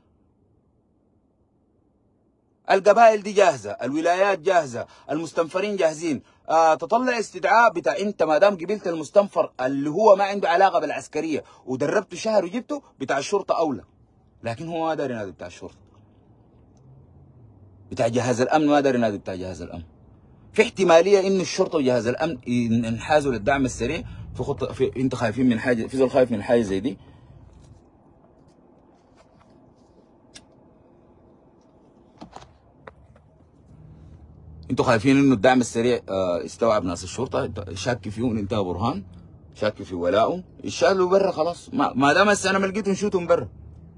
القبائل دي جاهزه، الولايات جاهزه، المستنفرين جاهزين. آه تطلع استدعاء بتاع انت ما دام قبلت المستنفر اللي هو ما عنده علاقه بالعسكريه ودربته شهر وجبته، بتاع الشرطه اولى، لكن هو ما داري ينادي بتاع الشرطه، بتاع جهاز الامن ما داري ينادي بتاع جهاز الامن. في احتماليه انه الشرطه وجهاز الامن ينحازوا للدعم السريع في خطه في انت خايفين من حاجه، في زول خايف من حاجه زي دي. انتوا خايفين انه الدعم السريع اه استوعب ناس الشرطه، شاك فيهم انت برهان، شاك في ولائهم، يشالوا برا خلاص، ما, ما دام هسه انا ما لقيتهم شوتهم برا.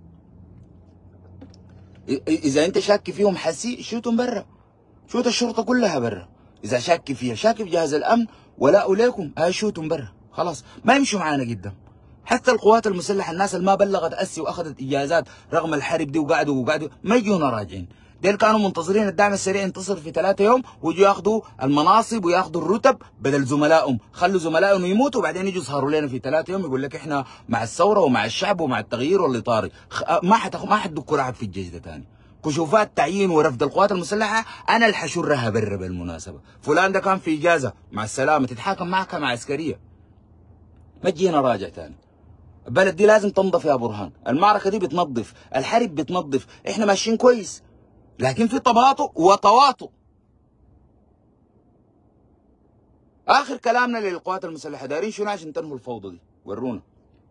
اذا انت شاك فيهم حسي شوتهم برا، شوت الشرطه كلها برا. اذا شاك فيها، شاك في جهاز الامن ولاء ليكم، هاي شوتهم برا خلاص، ما يمشوا معانا قدام. حتى القوات المسلحه الناس اللي ما بلغت اسي واخذت اجازات رغم الحرب دي وقعدوا وقعدوا ما يجونا راجعين، ديل كانوا منتظرين الدعم السريع ينتصر في ثلاثة يوم ويجوا ياخذوا المناصب وياخذوا الرتب بدل زملائهم، خلوا زملائهم يموتوا وبعدين يجوا يسهروا لنا في ثلاثة يوم يقول لك احنا مع الثوره ومع الشعب ومع التغيير والاطاري. ما حتخ... ما حتدكوا احد في الجيش ده ثاني. كشوفات تعيين ورفض القوات المسلحه انا اللي حشرها برا بالمناسبه، فلان ده كان في اجازه مع السلامه، تتحاكم محكمه عسكريه، ما تجينا راجع ثاني. البلد دي لازم تنظف يا برهان، المعركه دي بتنظف، الحرب بتنظف، احنا ماشيين كويس لكن في تباطؤ وتواطؤ. اخر كلامنا للقوات المسلحه، دارين شنو عشان تنهوا الفوضى دي؟ ورونا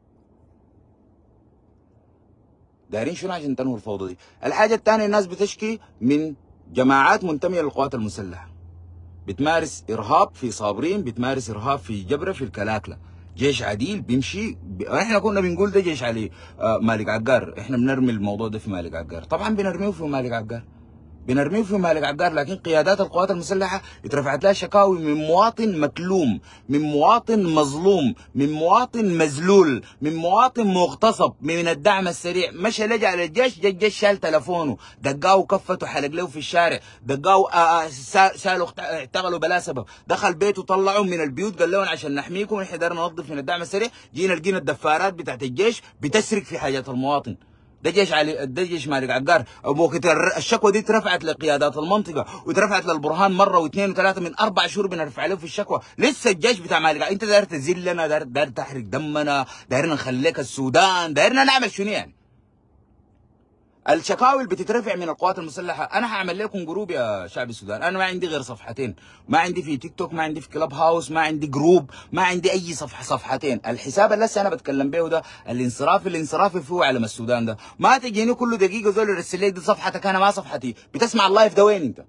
دارين شنو عشان تنهوا الفوضى دي؟ الحاجه الثانيه، الناس بتشكي من جماعات منتميه للقوات المسلحه بتمارس ارهاب في صابرين، بتمارس ارهاب في جبره في الكلاكله، جيش عديل بيمشي ب... احنا كنا بنقول ده جيش علي آه مالك عقار، احنا بنرمي الموضوع ده في مالك عقار، طبعا بنرميه في مالك عقار، بنرميه في مالك عقار، لكن قيادات القوات المسلحه اترفعت لها شكاوي من مواطن مكلوم، من مواطن مظلوم، من مواطن مذلول، من مواطن مغتصب من الدعم السريع، مشى لجأ للجيش، جا الجيش شال تلفونه، دقاه كفته حلق له في الشارع، دقاه شالوا اعتقلوا بلا سبب، دخل بيته طلعوا من البيوت قال لهم عشان نحميكم احنا قدرنا ننظف من الدعم السريع، جينا لقينا الدفارات بتاعت الجيش بتسرق في حاجات المواطن. ده جيش علي، ده جيش مالك عقار. وقت الشكوى دي اترفعت لقيادات المنطقه واترفعت للبرهان مره واثنين وثلاثه، من اربع شهور بنرفع له في الشكوى، لسه الجيش بتاع مالك عقار. انت داير تذلنا، داير داير تحرق دمنا، دايرنا نخليك السودان، دايرنا نعمل شنو يعني؟ الشكاوي اللي بتترفع من القوات المسلحه، انا هعمل لكم جروب يا شعب السودان، انا ما عندي غير صفحتين، ما عندي في تيك توك، ما عندي في كلاب هاوس، ما عندي جروب، ما عندي اي صفحه، صفحتين. الحساب اللي لسه انا بتكلم به ده الانصراف، الانصراف اللي فيه علم السودان ده، ما تجيني كل دقيقه زول يرسل لي دي صفحتك، انا ما صفحتي، بتسمع اللايف ده وين انت؟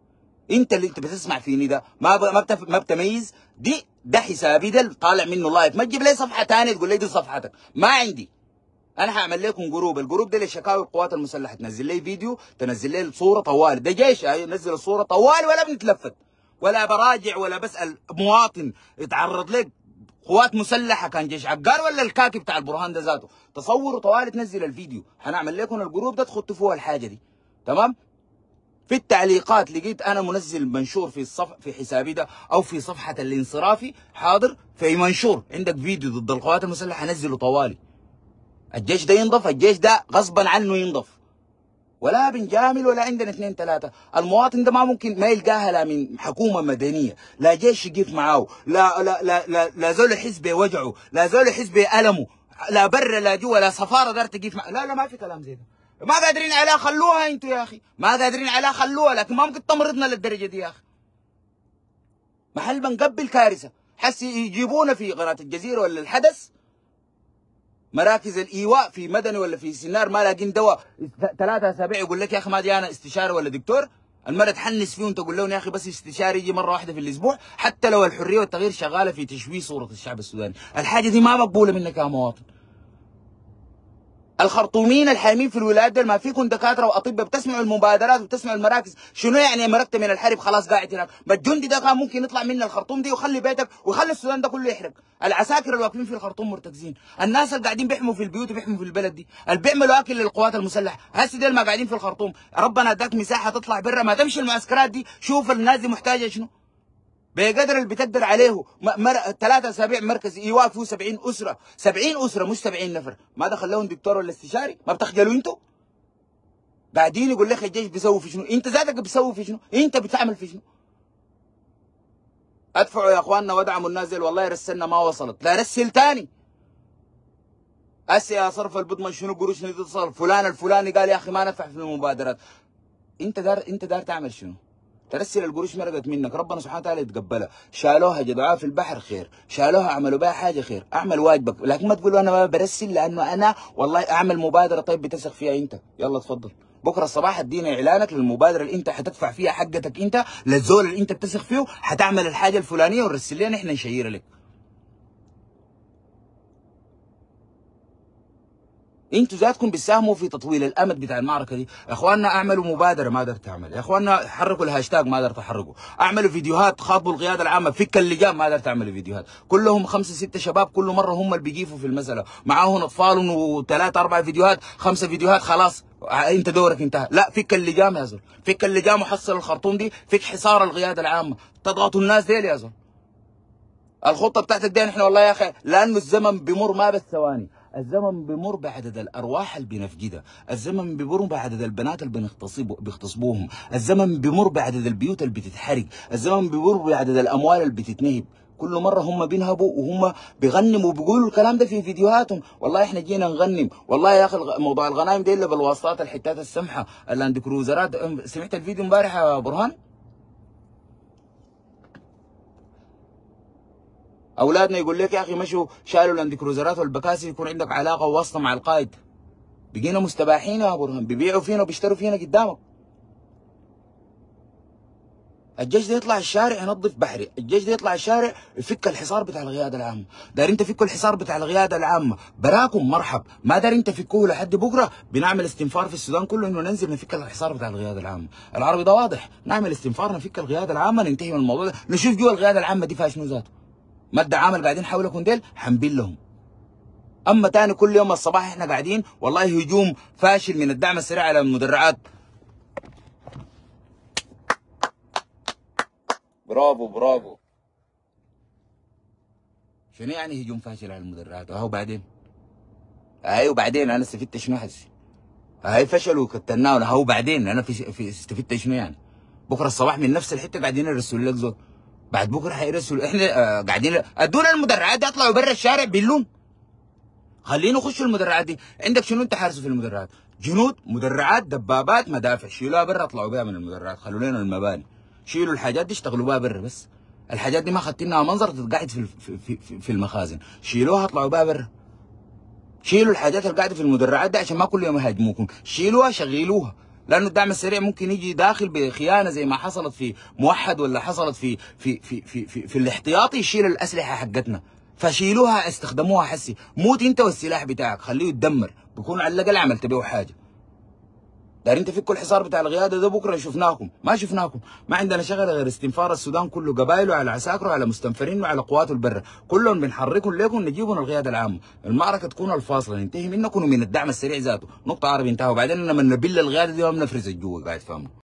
انت اللي انت بتسمع فيني ده ما ب... ما, بتف... ما بتميز دي ده حسابي ده طالع منه لايف. ما تجيب لي صفحه ثانيه تقول لي دي صفحتك، ما عندي. انا هعمل لكم جروب، الجروب ده لشكاوي القوات المسلحه، تنزل لي فيديو، تنزل لي صوره طوال، ده جيش ينزل الصوره طوال ولا بنتلفت ولا براجع ولا بسال مواطن يتعرض لك قوات مسلحه كان جيش عقار ولا الكاكي بتاع البرهان ده ذاته، تصوروا طوال تنزل الفيديو. هنعمل لكم الجروب ده تخطوا فوق الحاجه دي، تمام؟ في التعليقات لقيت انا منزل منشور في الصف في حسابي ده او في صفحه الانصرافي، حاضر في منشور عندك فيديو ضد القوات المسلحه نزله طوالي. الجيش ده ينضف، الجيش ده غصبا عنه ينضف، ولا بنجامل ولا عندنا اثنين ثلاثه. المواطن ده ما ممكن ما يلقاها لا من حكومه مدنيه، لا جيش يقف معاه، لا لا لا لا, لا زول حزب وجعه، لا زول حزب المه، لا برا لا جوا، لا سفاره دار تقف معاه. لا لا ما في كلام زي ده. ما قادرين عليها خلوها انتوا يا اخي، ما قادرين عليها خلوها، لكن ما ممكن تمرضنا للدرجه دي يا اخي. محل بنقبل كارثه، حس يجيبونا في قناه الجزيره ولا الحدث مراكز الايواء في مدني ولا في سنار ما لاقين دواء ثلاثة اسابيع، يقول لك يا اخي ما دي انا استشاري ولا دكتور. المرة تحنس فيهم تقول لهم يا اخي بس استشاري يجي مره واحده في الاسبوع، حتى لو الحريه والتغيير شغاله في تشويه صوره الشعب السوداني. الحاجه دي ما مقبوله منك يا مواطن. الخرطوميين الحامين في الولايات دول ما فيكم دكاتره واطباء بتسمعوا المبادرات وبتسمعوا المراكز؟ شنو يعني مرقت من الحرب خلاص قاعد هناك؟ ما الجندي ده كان ممكن يطلع من الخرطوم دي ويخلي بيتك ويخلي السودان ده كله يحرق. العساكر اللي واقفين في الخرطوم مرتكزين، الناس اللي قاعدين بيحموا في البيوت وبيحموا في البلد دي، اللي بيعملوا اكل للقوات المسلحه، هسه دول ما قاعدين في الخرطوم. ربنا اداك مساحه تطلع برا، ما تمشي المعسكرات دي، شوف الناس دي محتاجه شنو بقدر اللي بتقدر عليه. مر... ثلاثة اسابيع مركز ايواء فيه سبعين اسره، سبعين اسره مش سبعين نفر، ما دخل لهم دكتور ولا استشاري؟ ما بتخجلوا انتوا؟ قاعدين يقول لك الجيش بيسوي في شنو؟ انت ذاتك بتسوي في شنو؟ انت بتعمل في شنو؟ ادفعوا يا اخواننا وادعموا النازل، والله رسلنا ما وصلت، لا رسل تاني. هسه يا صرف البضمن شنو قروش نتصل فلان الفلاني قال يا اخي ما ندفع في المبادرات. انت دار انت دار تعمل شنو؟ ترسل القروش مرقت منك، ربنا سبحانه وتعالى يتقبلها. شالوها جدعوها في البحر خير، شالوها عملوا بها حاجه خير، اعمل واجبك، لكن ما تقولوا انا ما برسل لانه انا والله اعمل مبادره. طيب بتثق فيها انت، يلا تفضل بكره الصباح ادينا اعلانك للمبادره اللي انت حتدفع فيها حقتك انت للزول اللي انت بتثق فيه، حتعمل الحاجه الفلانيه ونرسل لنا احنا نشيرها لك. انتوا ذاتكم بتساهموا في تطويل الامد بتاع المعركه دي. يا اخواننا اعملوا مبادره ما قدرت تعمل، يا اخواننا حركوا الهاشتاج ما قدرت تحركوا، اعملوا فيديوهات خاطبوا القياده العامه، فك اللجان ما قدرت تعملوا فيديوهات، كلهم خمسه سته شباب كل مره هم اللي بيجيفوا في المساله، معاهم اطفال وثلاثه اربع فيديوهات خمسه فيديوهات خلاص انت دورك انتهى. لا فك اللجام يا زول، فك اللجام وحصل الخرطوم دي، فك حصار القياده العامه، تضغطوا الناس ديل يا زول. الخطه بتاعتك دي نحن والله يا اخي لانه الزمن بمر ما بالثواني، الزمن بمر بعدد الارواح اللي بنفقدها، الزمن بمر بعدد البنات اللي بنغتصب بيغتصبوهم، الزمن بمر بعدد البيوت اللي بتتحرق، الزمن بمر بعدد الاموال اللي بتتنهب. كل مره هم بينهبوا وهم بيغنموا وبيقولوا الكلام ده في فيديوهاتهم، والله احنا جينا نغنم، والله يا اخي موضوع الغنايم دي الا بالواسطات الحتات السمحه اللاند كروزرات. سمعت الفيديو امبارح يا برهان؟ اولادنا يقول لك يا اخي مشوا شالوا الاند كروزرات والبكاسي، يكون عندك علاقه وواسطه مع القائد. بقينا مستباحين يا برهان، بيبيعوا فينا وبيشتروا فينا قدامك. الجيش ده يطلع الشارع ينظف بحري، الجيش ده يطلع الشارع يفك الحصار بتاع القياده العامه، دارين تفكوا الحصار بتاع القياده العامه، براكم مرحب، ما دارين تفكوه لحد بكره بنعمل استنفار في السودان كله انه ننزل نفك الحصار بتاع القياده العامه، العربي ده واضح، نعمل استنفار نفك القياده العامه ننتهي من الموضوع ده، نشوف جوا القياده العامه دي فيها شنو ذاته. ما الدعامه قاعدين حولكم ديل حنبين لهم. اما تاني كل يوم الصباح احنا قاعدين والله هجوم فاشل من الدعم السريع على المدرعات. برافو برافو. شنو يعني هجوم فاشل على المدرعات؟ اهو بعدين اهي وبعدين انا استفدت شنو هسه؟ اهي فشلوا وكتلناه، اهو بعدين انا في, في استفدت شنو يعني؟ بكره الصباح من نفس الحته قاعدين يرسلوا لك زول، بعد بكره حيرسلوا احنا آه قاعدين ادونا المدرعات دي اطلعوا برا الشارع بيلون. خلينا نخش المدرعات دي، عندك شنو انت حارسه في المدرعات؟ جنود، مدرعات، دبابات، مدافع، شيلوها برا اطلعوا بها من المدرعات، خلوا لنا المباني، شيلوا الحاجات دي اشتغلوا بها برا بس. الحاجات دي ما اخذتينها منظر تتقعد في في في, في المخازن، شيلوها اطلعوا بها برا. شيلوا الحاجات اللي قاعده في المدرعات دي عشان ما كل يوم يهاجموكم، شيلوها شغلوها، لانه الدعم السريع ممكن يجي داخل بخيانه زي ما حصلت في موحد، ولا حصلت في في في في في, في الاحتياطي، يشيل الاسلحه حقتنا، فشيلوها استخدموها حسي. موت انت والسلاح بتاعك، خليه يتدمر، بيكون على الاقل عملت به حاجه. دارين تفكوا الحصار بتاع القياده ده، بكره شفناكم ما شفناكم. ما عندنا شغل غير استنفار السودان كله، قبائله على عساكره على مستنفرينه على قواته البر، كلهم بنحركهم ليكم نجيبهم القياده العامه. المعركه تكون الفاصله ننتهي منكم ومن الدعم السريع ذاته، نقطه عربي انتهى. وبعدين لما نبل القياده دي ما بنفرز الجو، قاعد فاهمه.